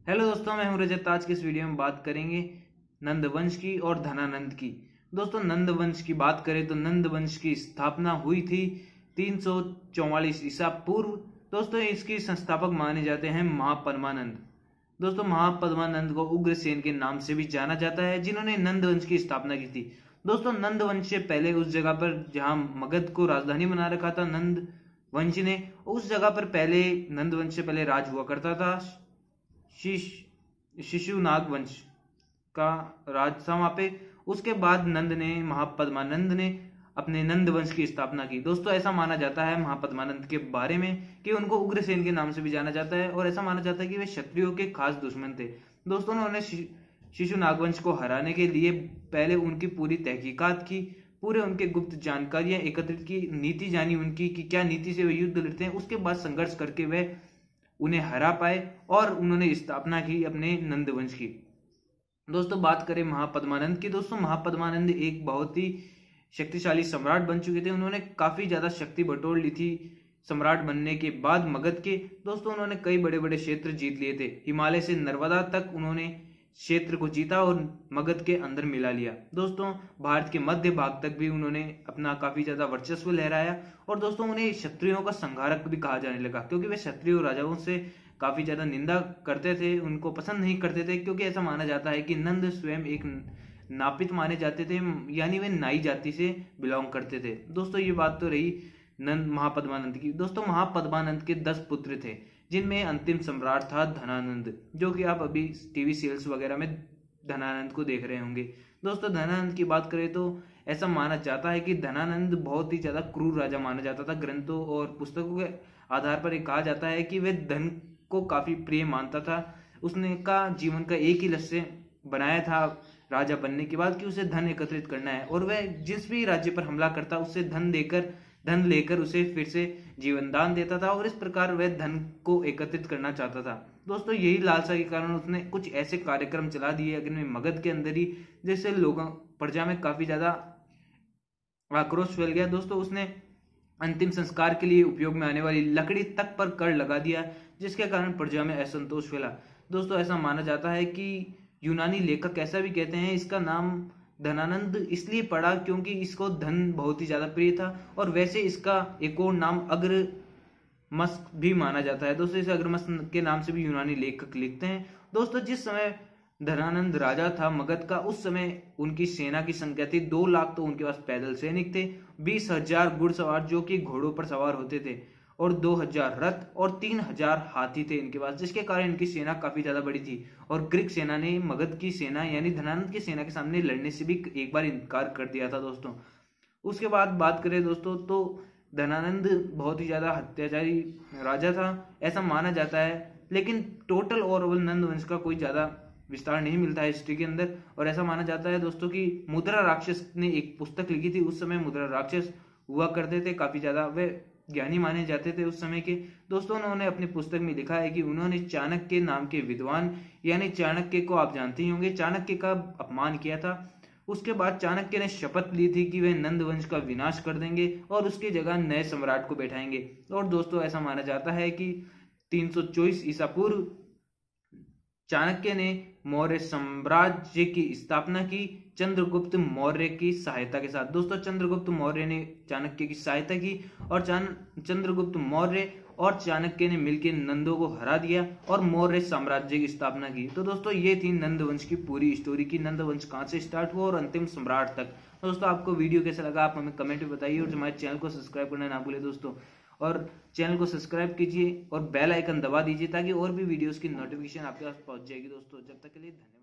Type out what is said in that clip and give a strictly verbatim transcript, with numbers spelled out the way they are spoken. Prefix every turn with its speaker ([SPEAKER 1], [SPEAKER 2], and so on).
[SPEAKER 1] Hello दोस्तों, मैं हूं रजत। आज के इस वीडियो में बात करेंगे नंद वंश की और धनानंद की। दोस्तों, नंद वंश की बात करें तो नंद वंश की स्थापना हुई थी तीन सौ चौवालीस ईसा पूर्व। दोस्तों, इसकी संस्थापक माने जाते हैं महापद्मानंद। दोस्तों, महापद्मानंद को उग्रसेन के नाम से भी जाना जाता है, जिन्होंने नंद वंश की स्थापना की थी। दोस्तों, नंद वंश से पहले उस जगह पर जहां मगध को राजधानी बना रखा था नंद वंश ने, उस जगह पर पहले नंद वंश से पहले राज हुआ करता था शिश शिशुनाग वंश का राज था वहां पे। उसके बाद नंद ने महापद्मानंद ने अपने नंद वंश की स्थापना की। दोस्तों, ऐसा माना जाता है महापद्मानंद के बारे में कि उनको उग्रसेन के नाम से भी जाना जाता है, और ऐसा माना जाता है कि वे क्षत्रियों के खास दुश्मन थे। दोस्तों, उन्होंने शिशुनाग वंश को हराने के लिए पहले उनकी पूरी तहकीकात की, पूरे उनके गुप्त जानकारियां एकत्रित की, नीति जानी उनकी कि क्या नीति से वे युद्ध लड़ते हैं। उसके बाद संघर्ष करके वे उन्हें हरा पाए और उन्होंने स्थापना की अपने नंद वंश की। दोस्तों, बात करें महापद्मानंद की। दोस्तों, महापद्मानंद एक बहुत ही शक्तिशाली सम्राट बन चुके थे। उन्होंने काफी ज्यादा शक्ति बटोर ली थी सम्राट बनने के बाद मगध के। दोस्तों, उन्होंने कई बड़े बड़े क्षेत्र जीत लिए थे। हिमालय से नर्मदा तक उन्होंने क्षेत्र को जीता और मगध के अंदर मिला लिया। दोस्तों, भारत के मध्य भाग तक भी उन्होंने अपना काफी ज्यादा वर्चस्व लहराया। और दोस्तों, उन्हें क्षत्रियों का संहारक भी कहा जाने लगा, क्योंकि वे क्षत्रिय राजाओं से काफी ज्यादा निंदा करते थे, उनको पसंद नहीं करते थे, क्योंकि ऐसा माना जाता है कि नंद स्वयं एक नापित माने जाते थे, यानी वे नाई जाति से बिलोंग करते थे। दोस्तों, ये बात तो रही नंद महापद्मानंद की। दोस्तों, महापद्मानंद के दस पुत्र थे, जिनमें अंतिम सम्राट था धनानंद, जो कि आप अभी टीवी सीरियल्स वगैरह में धनानंद को देख रहे होंगे। दोस्तों, धनानंद की बात करें तो ऐसा माना जाता है कि धनानंद बहुत ही ज्यादा क्रूर राजा माना जाता था। ग्रंथों और पुस्तकों के आधार पर कहा जाता है कि वह धन को काफी प्रिय मानता था। उसने का जीवन का एक ही लक्ष्य बनाया था राजा बनने के बाद, कि उसे धन एकत्रित करना है, और वह जिस भी राज्य पर हमला करता उससे धन देकर धन लेकर उसे फिर से जीवन दान देता था, और इस प्रकार वह धन को एकत्रित करना चाहता था। दोस्तों, यही लालसा के कारण उसने कुछ ऐसे कार्यक्रम चला दिए अग्नि मगध के अंदर ही, जिससे लोगों प्रजा में काफी ज्यादा आक्रोश फैल गया। दोस्तों, उसने अंतिम संस्कार के लिए उपयोग में आने वाली लकड़ी तक पर कर लगा दिया, जिसके कारण प्रजा में असंतोष फैला। दोस्तों, ऐसा माना जाता है कि यूनानी लेखक ऐसा भी कहते हैं, इसका नाम धनानंद इसलिए पड़ा क्योंकि इसको धन बहुत ही ज्यादा प्रिय था, और वैसे इसका एक और नाम अग्रमस्क भी माना जाता है। दोस्तों, इसे अग्रमस्क के नाम से भी यूनानी लेखक लिखते हैं। दोस्तों, जिस समय धनानंद राजा था मगध का, उस समय उनकी सेना की संख्या थी दो लाख। तो उनके पास पैदल सैनिक थे, बीस हजार घुड़सवार जो कि घोड़ों पर सवार होते थे, और दो हजार रथ और तीन हजार हाथी थे इनके पास, जिसके कारण इनकी सेना काफी ज्यादा बड़ी थी। और ग्रीक सेना ने मगध की सेना यानी धनानंद की सेना के सामने लड़ने से भी एक बार इनकार कर दिया था। दोस्तों, उसके बाद बात करें दोस्तों तो धनानंद बहुत ही ज्यादा अत्याचारी राजा था, ऐसा माना जाता है। लेकिन टोटल ओवरऑल नंद वंश का कोई ज्यादा विस्तार नहीं मिलता है हिस्ट्री के अंदर। और ऐसा माना जाता है दोस्तों कि मुद्रा राक्षस ने एक पुस्तक लिखी थी। उस समय मुद्रा राक्षस हुआ करते थे, काफी ज्यादा वे ज्ञानी माने जाते थे उस समय के। दोस्तों, उन्होंने अपनी पुस्तक में लिखा है कि उन्होंने चाणक्य नाम के विद्वान यानी चाणक्य को आप जानते ही होंगे, चाणक्य का अपमान किया था। उसके बाद चाणक्य ने शपथ ली थी कि वे नंद वंश का विनाश कर देंगे और उसकी जगह नए सम्राट को बैठाएंगे। और दोस्तों, ऐसा माना जाता है कि तीन सौ चौबीस ईसा पूर्व चाणक्य ने मौर्य साम्राज्य की स्थापना की चंद्रगुप्त मौर्य की सहायता के साथ। दोस्तों, चंद्रगुप्त मौर्य ने चाणक्य की सहायता की, और चंद्रगुप्त मौर्य और चाणक्य ने मिलकर नंदों को हरा दिया और मौर्य साम्राज्य की स्थापना की। तो दोस्तों, ये थी नंद वंश की पूरी स्टोरी की नंद वंश कहां से स्टार्ट हुआ और अंतिम सम्राट तक। दोस्तों, आपको वीडियो कैसा लगा आप हमें कमेंट में बताइए, और हमारे चैनल को सब्सक्राइब करना ना भूले दोस्तों। और चैनल को सब्सक्राइब कीजिए और बेल आइकन दबा दीजिए, ताकि और भी वीडियोस की नोटिफिकेशन आपके पास पहुंच जाएगी। दोस्तों, जब तक के लिए धन्यवाद।